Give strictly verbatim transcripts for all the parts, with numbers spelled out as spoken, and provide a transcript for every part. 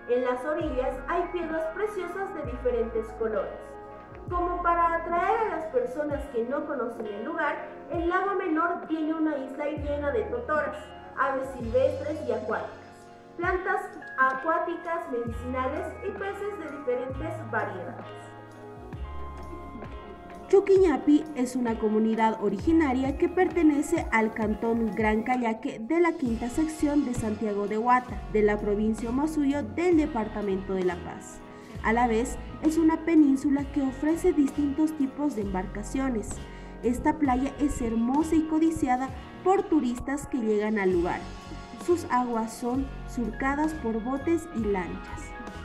En las orillas hay piedras preciosas de diferentes colores. Como para atraer a las personas que no conocen el lugar, el lago Menor tiene una isla llena de totoras, aves silvestres y acuáticas, plantas acuáticas medicinales y peces de diferentes variedades. Chuquiñapi es una comunidad originaria que pertenece al cantón Gran Callaque de la quinta sección de Santiago de Huata, de la provincia Huazuyo del departamento de La Paz. A la vez, es una península que ofrece distintos tipos de embarcaciones. Esta playa es hermosa y codiciada por turistas que llegan al lugar. Sus aguas son surcadas por botes y lanchas.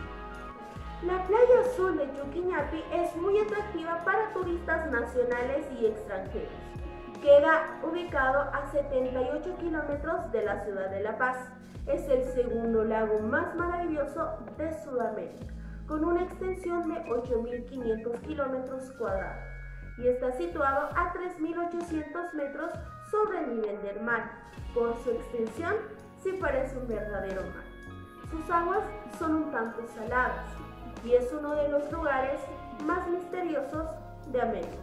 La playa azul de Chuquiñapi es muy atractiva para turistas nacionales y extranjeros. Queda ubicado a setenta y ocho kilómetros de la ciudad de La Paz. Es el segundo lago más maravilloso de Sudamérica, con una extensión de ocho mil quinientos kilómetros cuadrados y está situado a tres mil ochocientos metros sobre el nivel del mar. Por su extensión, sí parece un verdadero mar. Sus aguas son un tanto saladas y es uno de los lugares más misteriosos de América.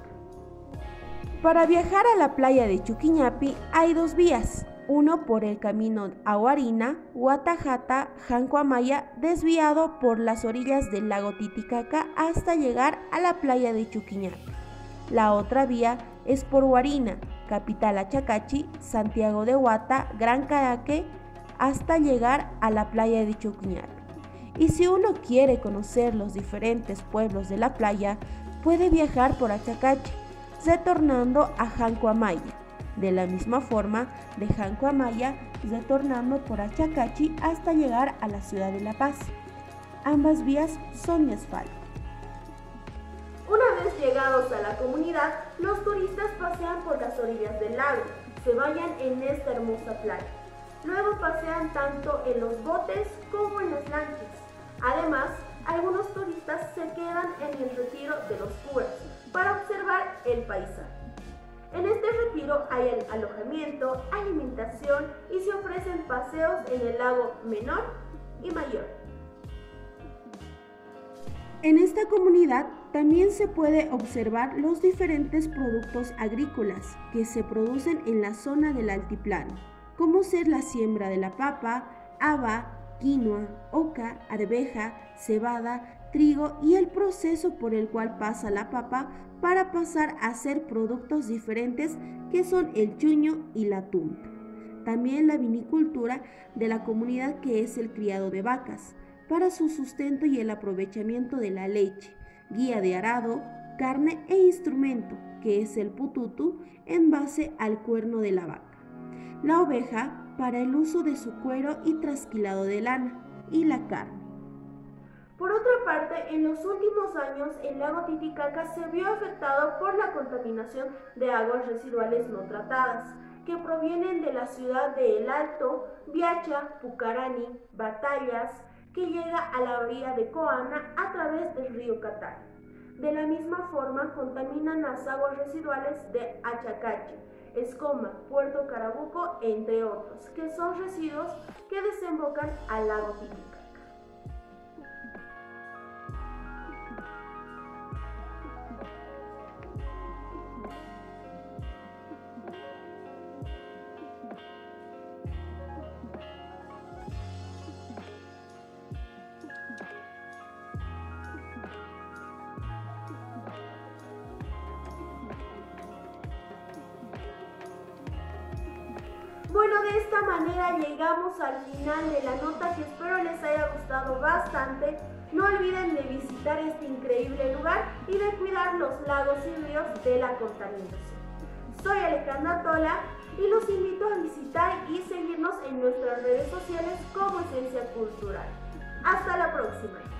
Para viajar a la playa de Chuquiñapi hay dos vías, uno por el camino a Huarina, Huatajata, Jancoamaya, desviado por las orillas del lago Titicaca hasta llegar a la playa de Chuquiñapi. La otra vía es por Huarina, capital Achacachi, Santiago de Huata, Gran Callaque, hasta llegar a la playa de Chuquiñapi. Y si uno quiere conocer los diferentes pueblos de la playa, puede viajar por Achacachi, retornando a Jancoamaya. De la misma forma, de Jancoamaya, retornando por Achacachi hasta llegar a la ciudad de La Paz. Ambas vías son de asfalto. Una vez llegados a la comunidad, los turistas pasean por las orillas del lago, se bañan en esta hermosa playa. Luego pasean tanto en los botes como en las lanchas. Además, algunos turistas se quedan en el retiro de los curas para observar el paisaje. En este retiro hay el alojamiento, alimentación y se ofrecen paseos en el lago Menor y Mayor. En esta comunidad también se puede observar los diferentes productos agrícolas que se producen en la zona del altiplano, como ser la siembra de la papa, haba, quinoa, oca, arveja, cebada, trigo y el proceso por el cual pasa la papa para pasar a ser productos diferentes que son el chuño y la tumpa. También la vinicultura de la comunidad, que es el criado de vacas para su sustento y el aprovechamiento de la leche, guía de arado, carne e instrumento, que es el pututu en base al cuerno de la vaca. La oveja para el uso de su cuero y trasquilado de lana, y la carne. Por otra parte, en los últimos años el lago Titicaca se vio afectado por la contaminación de aguas residuales no tratadas, que provienen de la ciudad de El Alto, Viacha, Pucarani, Batallas, que llega a la bahía de Coana a través del río Catán. De la misma forma, contaminan las aguas residuales de Achacachi, Escoma, Puerto Carabuco, entre otros, que son residuos que desembocan al lago Titicaca. Bueno, de esta manera llegamos al final de la nota, que espero les haya gustado bastante. No olviden de visitar este increíble lugar y de cuidar los lagos y ríos de la contaminación. Soy Alejandra Tola y los invito a visitar y seguirnos en nuestras redes sociales como Esencia Cultural. Hasta la próxima.